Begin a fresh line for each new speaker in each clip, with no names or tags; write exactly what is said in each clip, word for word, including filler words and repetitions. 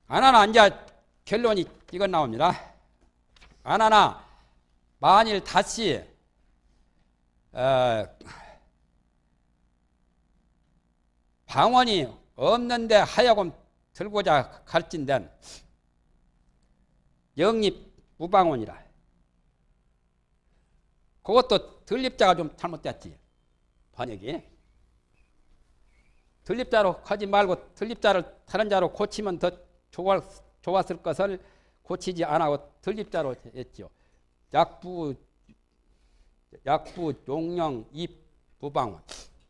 안 하나 이제 결론이 이건 나옵니다. 안 하나 만일 다시 어, 방언이 없는데 하여금 들고자 갈진된 영립 무방언이라. 그것도 들립자가 좀 잘못됐지. 번역이. 들립자로 하지 말고 들립자를 다른 자로 고치면 더 좋았, 좋았을 것을 고치지 않고 들립자로 했죠. 약부, 약부, 용령, 입, 무방언.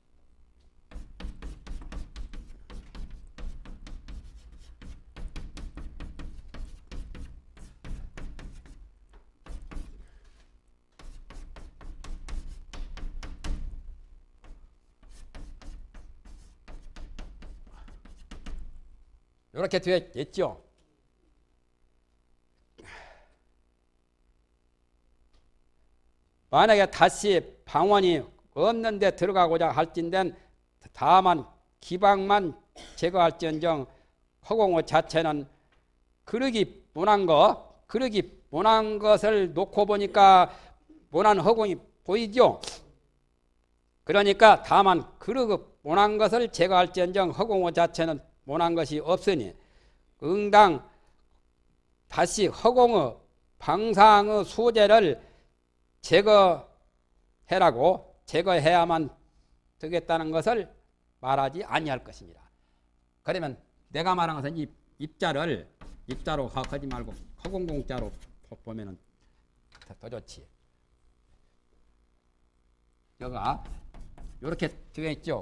이렇게 되어 있죠. 만약에 다시 방언이 없는데 들어가고자 할진된 다만 기방만 제거할지언정 허공어 자체는 그러기 못한 거, 그러기 못한 것을 놓고 보니까 못한 허공이 보이죠. 그러니까 다만 그러기 못한 것을 제거할지언정 허공어 자체는 못한 것이 없으니 응당 다시 허공의 방상의 소재를 제거해라고 제거해야만 되겠다는 것을 말하지 아니할 것입니다. 그러면 내가 말한 것은 이 입자를 입자로 하지 말고 허공공자로 보면은 더 좋지. 여기가 이렇게 되어 있죠.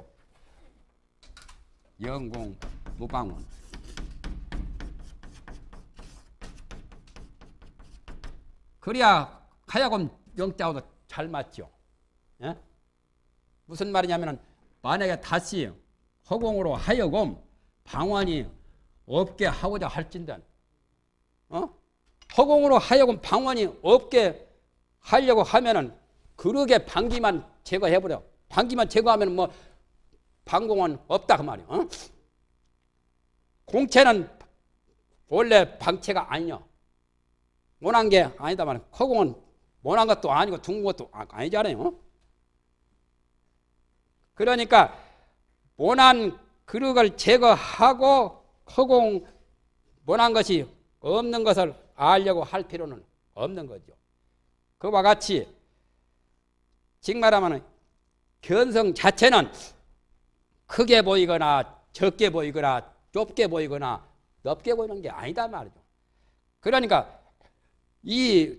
영공 무방언. 그래야 하여금 영자하고도 잘 맞죠. 예? 무슨 말이냐면은 만약에 다시 허공으로 하여금 방언이 없게 하고자 할진된, 어? 허공으로 하여금 방언이 없게 하려고 하면은 그러게 방기만 제거해버려. 방기만 제거하면 뭐 방공은 없다 그 말이야. 어? 공체는 원래 방체가 아니냐. 못한 게 아니다 말이야. 허공은 못한 것도 아니고 둥근 것도 아니잖아요. 어? 그러니까 못한 그릇을 제거하고 허공 못한 것이 없는 것을 알려고 할 필요는 없는 거죠. 그와 같이 즉 말하면 견성 자체는 크게 보이거나 적게 보이거나 좁게 보이거나 넓게 보이는 게 아니다 말이죠. 그러니까 이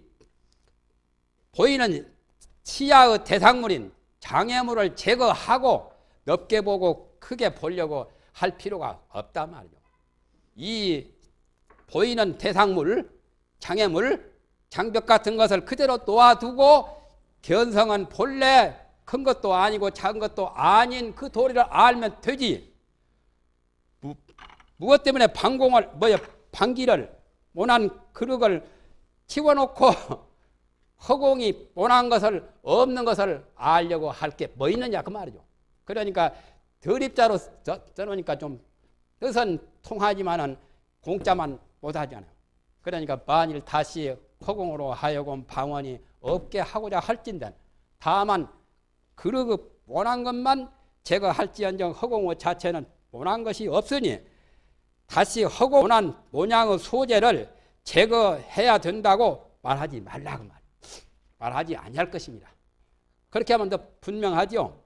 보이는 치아의 대상물인 장애물을 제거하고 넓게 보고 크게 보려고 할 필요가 없단 말이죠. 이 보이는 대상물, 장애물, 장벽 같은 것을 그대로 놓아두고 견성은 본래 큰 것도 아니고 작은 것도 아닌 그 도리를 알면 되지. 무, 무엇 때문에 방공을 뭐야 방기를 못한 그릇을 치워놓고 허공이 못한 것을 없는 것을 알려고 할 게 뭐 있느냐 그 말이죠. 그러니까 덜입자로 써놓으니까 좀 뜻은 통하지만은 공짜만 못하잖아요. 그러니까 만일 다시 허공으로 하여금 방언이 없게 하고자 할진된 다만 그러그 못한 것만 제거할지언정 허공어 자체는 못한 것이 없으니 다시 허공 못한 모양의 소재를 제거해야 된다고 말하지 말라고 말. 말하지 아니할 것입니다. 그렇게 하면 더 분명하죠.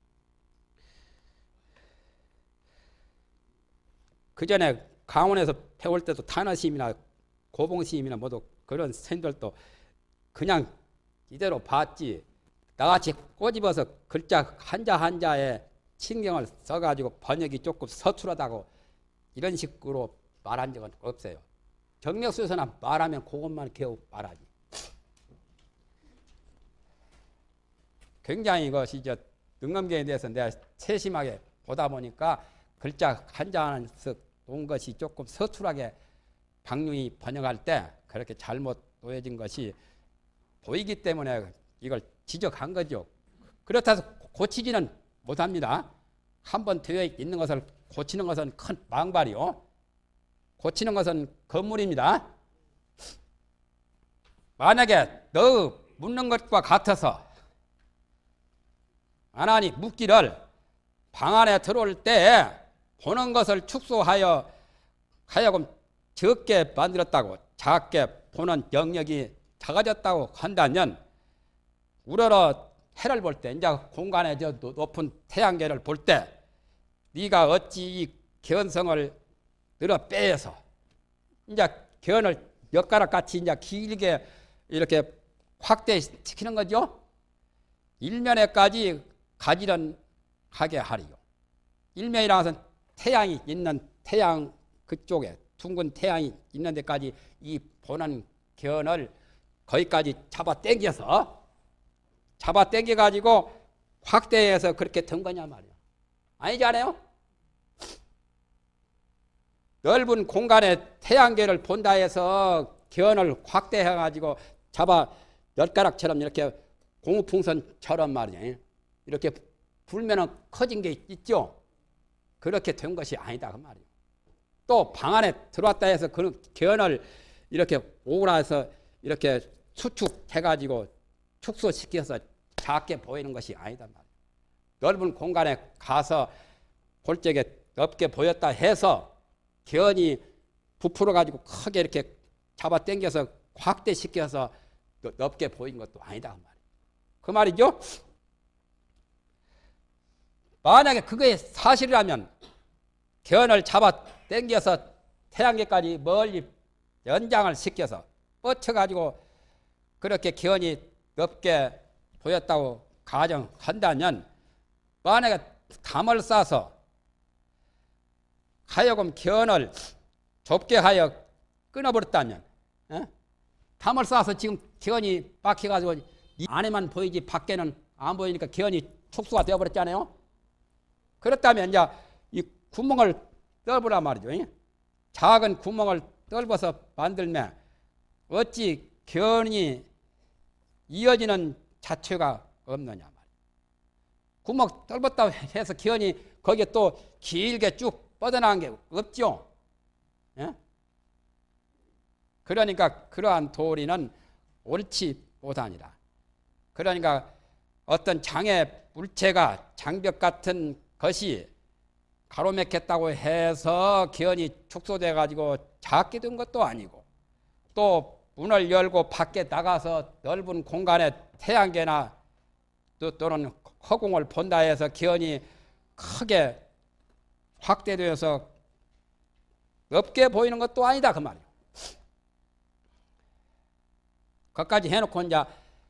그 전에 강원에서 배울 때도 탄화시임이나 고봉시임이나 모두 그런 선생들도 그냥 이대로 봤지. 나같이 꼬집어서 글자 한자 한자에 신경을 써가지고 번역이 조금 서툴하다고 이런 식으로 말한 적은 없어요. 정력수에서나 말하면 그것만 겨우 말하지. 굉장히 이것이 이제 능엄경에 대해서 내가 세심하게 보다 보니까 글자 한자에서 놓은 것이 조금 서툴하게 박룡이 번역할 때 그렇게 잘못 놓여진 것이 보이기 때문에 이걸 지적한 거죠. 그렇다고 고치지는 못합니다. 한번 되어 있는 것을 고치는 것은 큰 망발이요. 고치는 것은 건물입니다. 만약에 너 묻는 것과 같아서 하나님 묻기를 방 안에 들어올 때 보는 것을 축소하여 하여금 적게 만들었다고, 작게 보는 영역이 작아졌다고 한다면 우러러 해를 볼 때, 이제 공간의 저 높은 태양계를 볼 때 네가 어찌 이 견성을 늘어 빼서 이제 견을 엿가락같이 이제 길게 이렇게 확대시키는 거죠. 일면에까지 가지런 하게 하리요. 일면이라는 것은 태양이 있는, 태양 그쪽에 둥근 태양이 있는 데까지 이 보는 견을 거기까지 잡아 당겨서 잡아 당겨 가지고 확대해서 그렇게 든 거냐 말이야. 아니지 않아요? 넓은 공간에 태양계를 본다 해서 견을 확대해 가지고 잡아 엿가락처럼 이렇게 고무풍선처럼 말이야. 이렇게 불면은 커진 게 있죠. 그렇게 된 것이 아니다 그 말이에요. 또 방 안에 들어왔다 해서 그 견을 이렇게 오그라서 이렇게 수축해 가지고 축소시켜서 작게 보이는 것이 아니다 말이에요. 넓은 공간에 가서 볼 적에 넓게 보였다 해서 견이 부풀어 가지고 크게 이렇게 잡아 당겨서 확대시켜서 넓게 보인 것도 아니다 그 말이에요. 그 말이죠. 만약에 그게 사실이라면 견을 잡아 당겨서 태양계까지 멀리 연장을 시켜서 뻗쳐가지고 그렇게 견이 넓게 보였다고 가정한다면 만약에 담을 싸서 하여금 견을 좁게 하여 끊어버렸다면, 에? 담을 싸서 지금 견이 막혀가지고 이 안에만 보이지 밖에는 안 보이니까 견이 축소가 되어버렸잖아요. 그렇다면 이제 이 구멍을 뚫으란 말이죠. 작은 구멍을 뚫어서 만들면 어찌 견이 이어지는 자체가 없느냐 말이에요. 구멍 뚫었다고 해서 견이 거기에 또 길게 쭉 뻗어나간 게 없죠. 예? 그러니까 그러한 도리는 옳지 못하니라. 그러니까 어떤 장애 물체가 장벽 같은 것이 가로막혔다고 해서 견이 축소돼 가지고 작게 된 것도 아니고, 또 문을 열고 밖에 나가서 넓은 공간에 태양계나 또, 또는 허공을 본다 해서 견이 크게 확대되어서 넓게 보이는 것도 아니다 그 말이에요. 거기까지 해놓고 이제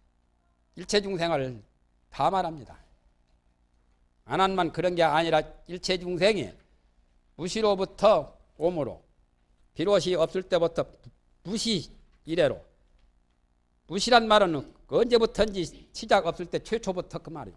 일체중생을 다 말합니다. 안한만 그런 게 아니라 일체중생이 무시로부터 오므로 비롯이 없을 때부터 무시 이래로, 무시란 말은 언제부터인지 시작 없을 때 최초부터 그 말이에요.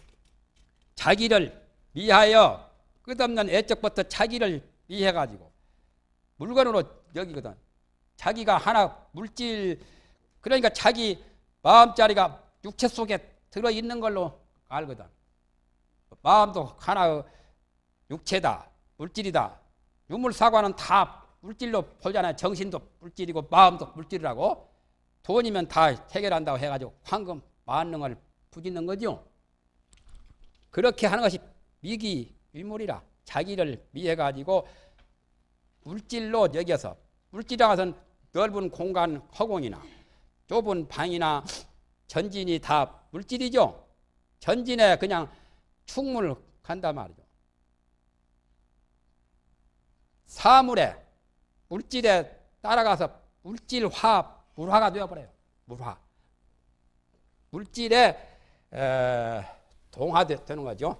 자기를 미하여 끝없는 애적부터 자기를 미해가지고 물건으로 여기거든. 자기가 하나 물질, 그러니까 자기 마음자리가 육체 속에 들어있는 걸로 알거든. 마음도 하나의 육체다, 물질이다. 유물사과는 다 물질로 보잖아요. 정신도 물질이고 마음도 물질이라고. 돈이면 다 해결한다고 해가지고 황금 만능을 부짓는 거죠. 그렇게 하는 것이 미기 위물이라. 자기를 미해가지고 물질로 여겨서, 물질이라는 것은 넓은 공간 허공이나 좁은 방이나 전진이 다 물질이죠. 전진에 그냥 충물간단 말이죠. 사물에, 물질에 따라가서 물질화, 물화가 되어버려요. 물화. 물질에 에, 동화되는 거죠.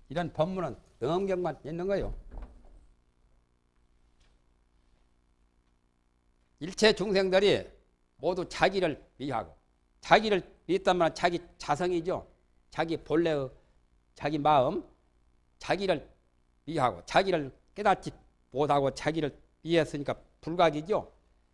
이런 법문은 능엄경만 있는 거예요. 일체 중생들이 모두 자기를 위하고, 자기를 위했다면 자기 자성이죠. 자기 본래의 자기 마음, 자기를 위하고, 자기를 깨닫지 못하고 자기를 위했으니까 불각이죠.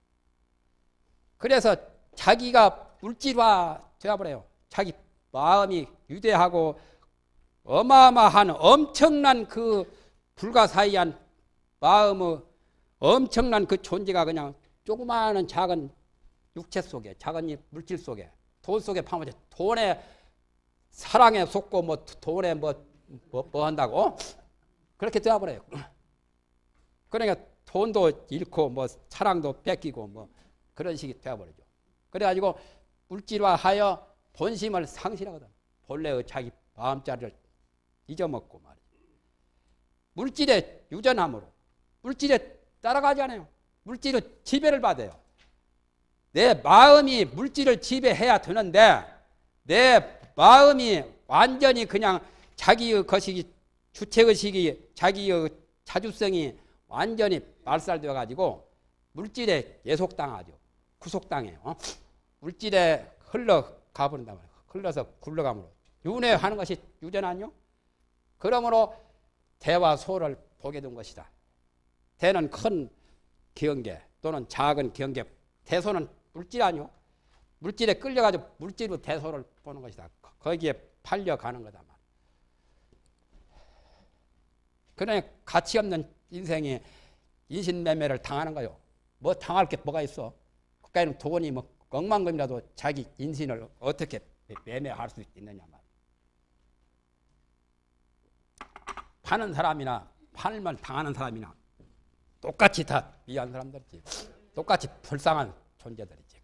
그래서 자기가 물질화 되어버려요. 자기 마음이 유대하고 어마어마한 엄청난 그 불가사의한 마음의 엄청난 그 존재가 그냥 조그마한 작은 육체 속에, 작은 물질 속에, 돈 속에 파묻혀 돈에 사랑에 속고 뭐 돈에 뭐, 뭐, 뭐 한다고 그렇게 되어버려요. 그러니까 돈도 잃고 뭐 사랑도 뺏기고 뭐 그런 식이 되어버리죠. 그래가지고 물질화하여 본심을 상실하거든. 본래의 자기 마음자리를 잊어먹고 말이죠. 물질에 유전함으로 물질에 따라가지 않아요. 물질의 지배를 받아요. 내 마음이 물질을 지배해야 되는데 내 마음이 완전히 그냥 자기의 것이 주체의식이 자기의 자주성이 완전히 말살되어 가지고 물질에 예속당하죠. 구속당해요. 어? 물질에 흘러가 버린단 말이에요. 흘러서 굴러가므로 윤회하는 것이 유전 아니요? 그러므로 대와 소를 보게 된 것이다. 대는 큰 경계 또는 작은 경계, 대소는 물질 아니요? 물질에 끌려가지고 물질로 대소를 보는 것이다. 거기에 팔려가는 거다. 그러니 가치 없는 인생이 인신매매를 당하는 거요. 뭐 당할 게 뭐가 있어? 그까이는 돈이 뭐 억만금이라도 자기 인신을 어떻게 매매할 수 있느냐 말이야. 파는 사람이나 팔면 당하는 사람이나 똑같이 다 미안 사람들이지. 똑같이 불쌍한 존재들이지.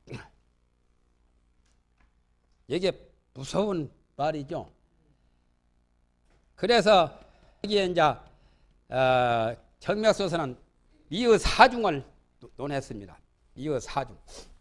이게 무서운 말이죠. 그래서 여기에 이제 어, 정맥소서는 미의 사중을 논했습니다. 미의 사중.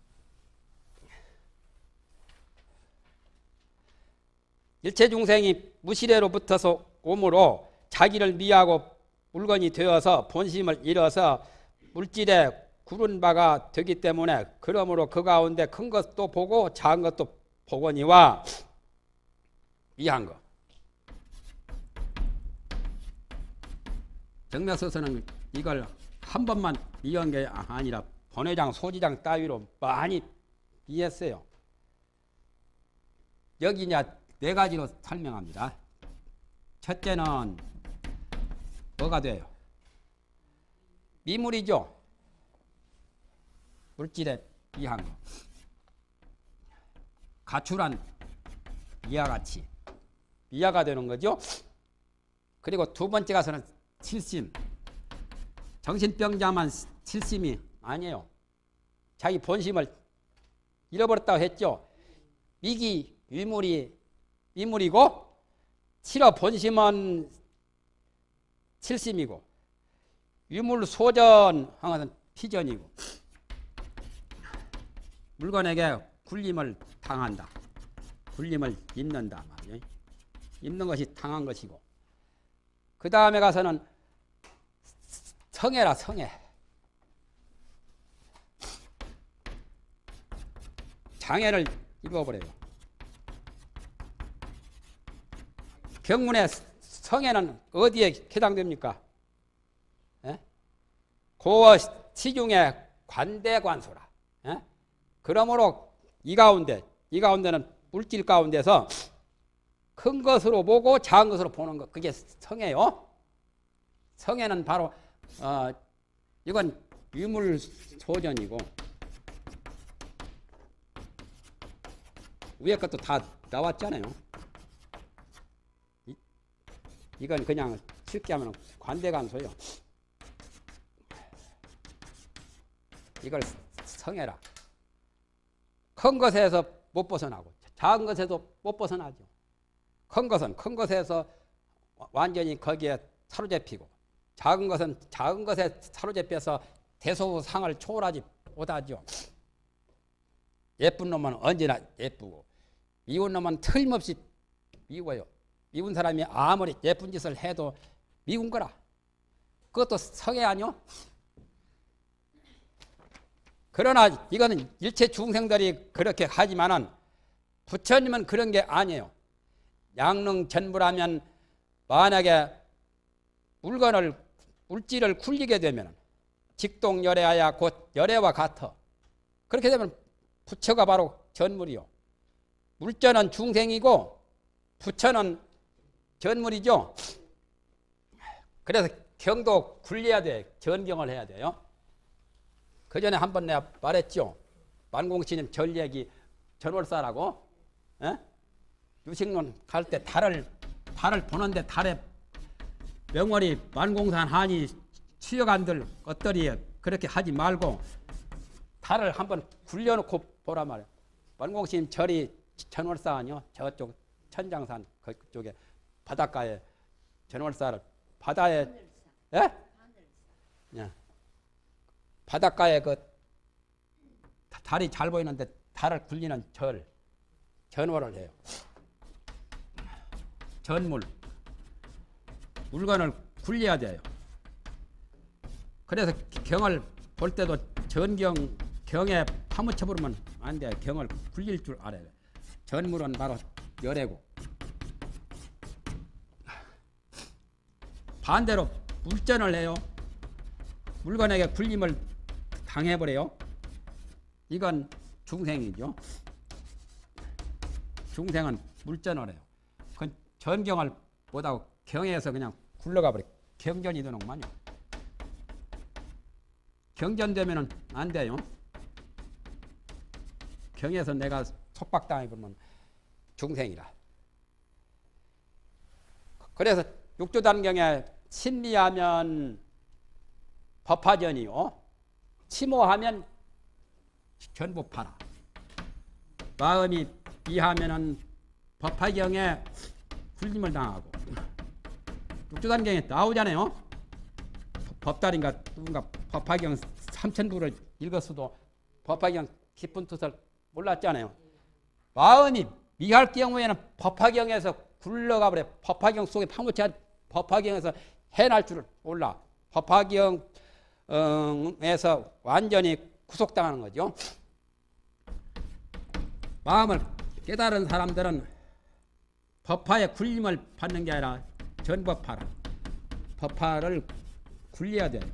일체 중생이 무시래로부터서 오므로 자기를 미하고 물건이 되어서 본심을 잃어서 물질에 구른 바가 되기 때문에 그러므로 그 가운데 큰 것도 보고 작은 것도 보거니와 미한 것. 정맥서서는 이걸 한 번만 이해한 게 아니라 본회장, 소지장 따위로 많이 이해했어요. 여기 이제 네 가지로 설명합니다. 첫째는 뭐가 돼요? 미물이죠. 물질에 이한 거. 가출한 이와 같이 이하가 되는 거죠. 그리고 두 번째 가서는 칠심. 정신병자만 칠심이 아니에요. 자기 본심을 잃어버렸다고 했죠. 미기 위물이 위물이고 칠어 본심은 칠심이고 위물 소전 항은 피전이고 물건에게 굴림을 당한다. 굴림을 입는다. 입는 것이 당한 것이고 그 다음에 가서는 성애라 성애. 장애를 입어버려요. 경문의 성애는 어디에 해당됩니까? 예? 고어 시중의 관대관소라. 예? 그러므로 이 가운데, 이 가운데는 물질 가운데서 큰 것으로 보고 작은 것으로 보는 것, 그게 성애요. 성애는 바로 어, 이건 유물 소전이고 위에 것도 다 나왔잖아요. 이, 이건 그냥 쉽게 하면 관대관소요. 이걸 성애라. 큰 것에서 못 벗어나고 작은 것에도 못 벗어나죠. 큰 것은 큰 것에서 완전히 거기에 사로잡히고 작은 것은 작은 것에 사로잡혀서 대소상을 초월하지 못하죠. 예쁜 놈은 언제나 예쁘고 미운 놈은 틀림없이 미워요. 미운 사람이 아무리 예쁜 짓을 해도 미운 거라. 그것도 성애 아니요? 그러나 이거는 일체 중생들이 그렇게 하지만은 부처님은 그런 게 아니에요. 양릉전부라면 만약에 물건을 물질을 굴리게 되면 직동열애하야 곧 열애와 같아. 그렇게 되면 부처가 바로 전물이요. 물전은 중생이고 부처는 전물이죠. 그래서 경도 굴려야 돼. 전경을 해야 돼요. 그 전에 한번 내가 말했죠. 만공스님 전례기 전월사라고. 에? 유식론 갈 때 달을 달을 보는데 달에 명월이 만공산 하니 수여간들 어떠리 그렇게 하지 말고 달을 한번 굴려놓고 보란 말이에요. 만공스님 절이 전월사 아니요? 저쪽 천장산 그쪽에 바닷가에 전월사를 바다에 예? 예. 바닷가에 그 달이 잘 보이는데 달을 굴리는 절 전월을 해요. 전물 물건을 굴려야 돼요. 그래서 경을 볼 때도 전경 경에 파묻혀 버리면 안 돼. 경을 굴릴 줄 알아야 돼. 전물은 바로 열애고 반대로 물전을 해요. 물건에게 굴림을 당해버려요. 이건 중생이죠. 중생은 물전을 해요. 그건 전경을 못하고 경에서 그냥 굴러가 버려. 경전이 되는구만요. 경전되면은 안 돼요. 경에서 내가 속박당해버리면 중생이라. 그래서 육조단경에 신리하면 법화전이요. 침오하면 전부 팔아. 마음이 비하면은 법화경에 굴림을 당하고. 육조단경에 나오잖아요. 법달인가 누군가 법화경 삼천부를 읽었어도 법화경 깊은 뜻을 몰랐잖아요. 마음이 미할 경우에는 법화경에서 굴러가 버려. 법화경 속에 파묻혀 법화경에서 해날 줄을 몰라. 법화경에서 완전히 구속당하는 거죠. 마음을 깨달은 사람들은 법화의 굴림을 받는 게 아니라 전법화라. 법화를 굴려야 돼.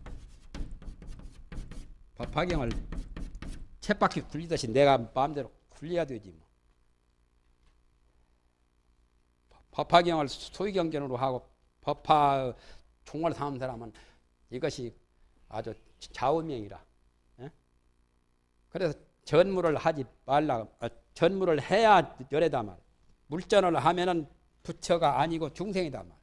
법화경을 쳇바퀴 굴리듯이 내가 마음대로 굴려야 되지. 뭐. 법화경을 소위경전으로 하고 법화 총을 삼은 사람은 이것이 아주 좌우명이라. 예? 그래서 전물을 하지 말라. 아, 전물을 해야 열애다 말. 물전을 하면은 부처가 아니고 중생이다 말.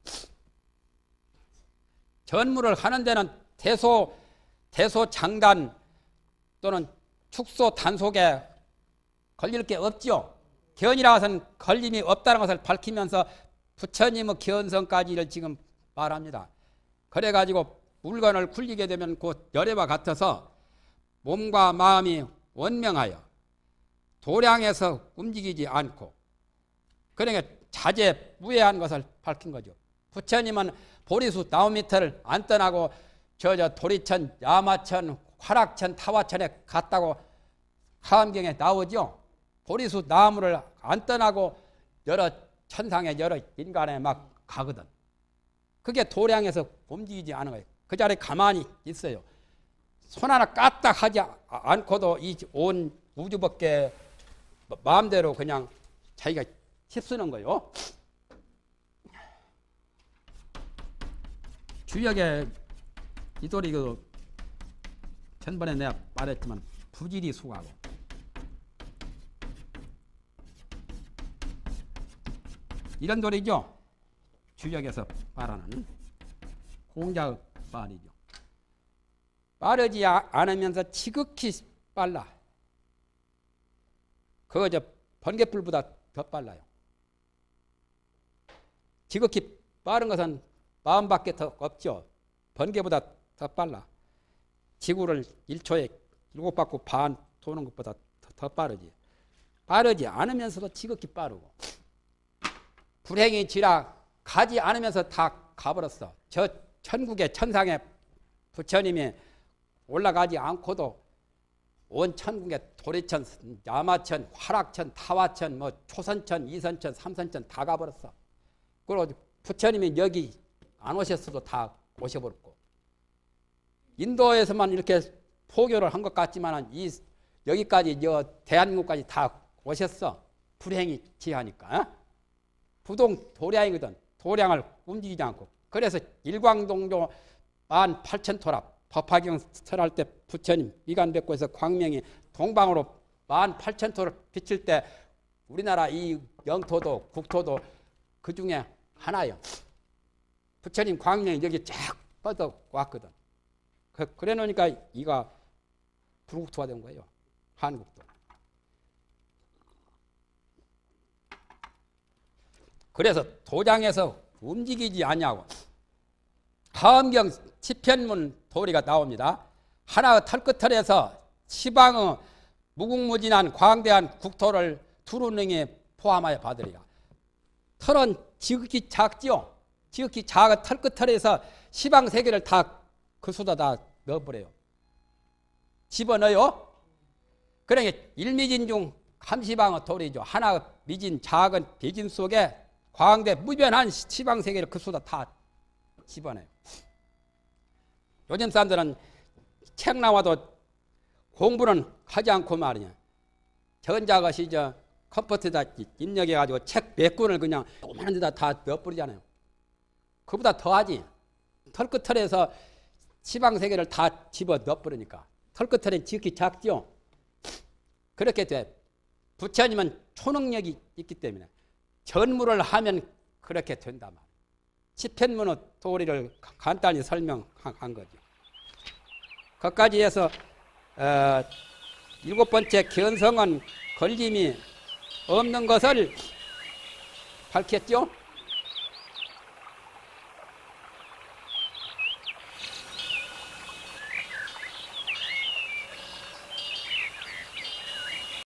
전물을 하는 데는 대소 대소 장단 또는 축소 단속에 걸릴 게 없죠. 견이라서는 걸림이 없다는 것을 밝히면서 부처님의 견성까지를 지금 말합니다. 그래가지고 물건을 굴리게 되면 곧 열애와 같아서 몸과 마음이 원명하여 도량에서 움직이지 않고 그러니까 자제 무해한 것을 밝힌 거죠. 부처님은 보리수 나무밑을 안 떠나고 저 저 도리천, 야마천, 화락천, 타화천에 갔다고 하암경에 나오죠. 보리수 나무를 안 떠나고 여러 천상에 여러 인간에 막 가거든. 그게 도량에서 움직이지 않은 거예요. 그 자리에 가만히 있어요. 손 하나 까딱 하지 않고도 이 온 우주밖에 마음대로 그냥 자기가 힘쓰는 거예요. 주역에 이돌이 그 전번에 내가 말했지만 부지리 수하고 이런 돌이죠. 주역에서 말하는 공자의 말이죠. 빠르지 않으면서 지극히 빨라. 그거 저 번갯불보다 더 빨라요. 지극히 빠른 것은 마음밖에 더 없죠. 번개보다 더 빨라. 지구를 일 초에 일곱 바퀴 반 도는 것보다 더, 더 빠르지. 빠르지 않으면서도 지극히 빠르고. 불행이 지라 가지 않으면서 다 가버렸어. 저 천국의 천상에 부처님이 올라가지 않고도 온 천국의 도리천, 야마천, 화락천, 타화천, 뭐 초선천, 이선천, 삼선천 다 가버렸어. 그리고 부처님이 여기 안 오셨어도 다 오셔버렸고, 인도에서만 이렇게 포교를 한 것 같지만 이 여기까지 여 대한민국까지 다 오셨어. 불행이 지하니까. 어? 부동 도량이거든. 도량을 움직이지 않고. 그래서 일광동조 만 팔천토랍 법화경 설할 때 부처님 미간백고에서 광명이 동방으로 만 팔천토를 비칠 때 우리나라 이 영토도 국토도 그 중에 하나예요. 부처님 광명이 여기 쫙 뻗어 왔거든. 그, 그래 놓으니까 이가 불국토가 된 거예요. 한국도. 그래서 도장에서 움직이지 않냐고. 하엄경 시편문 도리가 나옵니다. 하나의 털끝털에서 시방의 무궁무진한 광대한 국토를 두루능에 포함하여 받으리라. 털은 지극히 작지요. 지극히 작은 털끝털에서 시방 세계를 다 그 수다 다 넣어버려요. 집어넣어요. 그러니까 일미진 중 함시방의 도리죠. 하나의 미진 작은 비진 속에 광대 무변한 시방 세계를 그 수다 다 집어넣어요. 요즘 사람들은 책 나와도 공부는 하지 않고 말이야. 전자것이 저 컴퓨터에다 입력해가지고 책 몇 권을 그냥 조그마한 데다 다 넣어버리잖아요. 그보다 더하지. 털끝털에서 시방 세계를 다 집어 넣어버리니까. 털끝털은 지극히 작죠. 그렇게 돼. 부처님은 초능력이 있기 때문에 전무를 하면 그렇게 된다 말. 시편문의 도리를 간단히 설명한 거죠. 거기까지 해서 어, 일곱 번째 견성은 걸림이 없는 것을 밝혔죠.